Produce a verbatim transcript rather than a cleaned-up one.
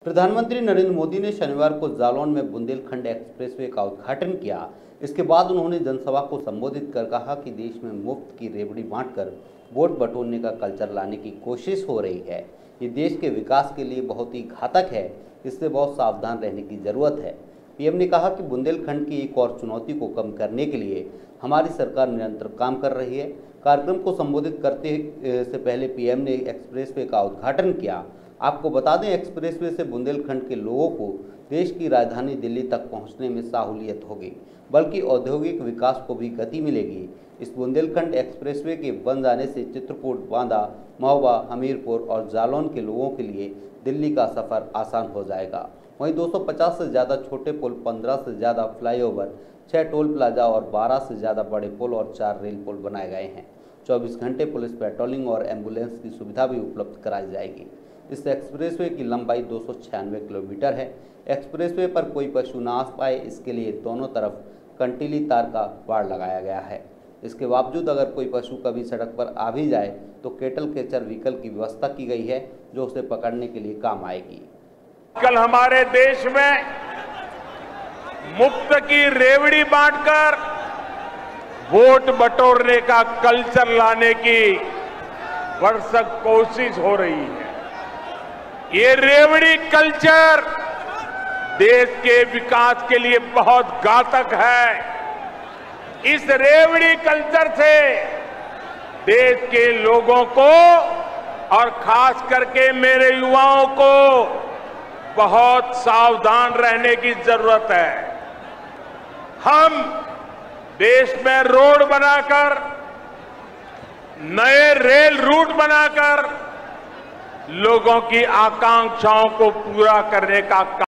प्रधानमंत्री नरेंद्र मोदी ने शनिवार को जालौन में बुंदेलखंड एक्सप्रेसवे का उद्घाटन किया। इसके बाद उन्होंने जनसभा को संबोधित कर कहा कि देश में मुफ्त की रेवड़ी बांटकर वोट बटोरने का कल्चर लाने की कोशिश हो रही है। ये देश के विकास के लिए बहुत ही घातक है, इससे बहुत सावधान रहने की जरूरत है। पीएम ने कहा कि बुंदेलखंड की एक और चुनौती को कम करने के लिए हमारी सरकार निरंतर काम कर रही है। कार्यक्रम को संबोधित करते से पहले पीएम ने एक्सप्रेसवे का उद्घाटन किया। आपको बता दें, एक्सप्रेसवे से बुंदेलखंड के लोगों को देश की राजधानी दिल्ली तक पहुंचने में सहूलियत होगी, बल्कि औद्योगिक विकास को भी गति मिलेगी। इस बुंदेलखंड एक्सप्रेसवे के बन जाने से चित्रकूट, बांदा, महोबा, हमीरपुर और जालौन के लोगों के लिए दिल्ली का सफ़र आसान हो जाएगा। वहीं दो सौ पचास से ज़्यादा छोटे पुल, पंद्रह से ज़्यादा फ्लाईओवर, छः टोल प्लाजा और बारह से ज़्यादा बड़े पुल और चार रेल पुल बनाए गए हैं। चौबीस घंटे पुलिस पेट्रोलिंग और एम्बुलेंस की सुविधा भी उपलब्ध कराई जाएगी। इस एक्सप्रेसवे की लंबाई दो सौ छियानवे किलोमीटर है। एक्सप्रेसवे पर कोई पशु ना आ पाए, इसके लिए दोनों तरफ कंटीली तार का बाड़ लगाया गया है। इसके बावजूद अगर कोई पशु कभी सड़क पर आ भी जाए तो केटल कैचर व्हीकल की व्यवस्था की गई है, जो उसे पकड़ने के लिए काम आएगी। कल हमारे देश में मुफ्त की रेवड़ी बांटकर वोट बटोरने का कल्चर लाने की भरसक कोशिश हो रही है। ये रेवड़ी कल्चर देश के विकास के लिए बहुत घातक है। इस रेवड़ी कल्चर से देश के लोगों को और खास करके मेरे युवाओं को बहुत सावधान रहने की जरूरत है। हम देश में रोड बनाकर, नए रेल रूट बनाकर लोगों की आकांक्षाओं को पूरा करने का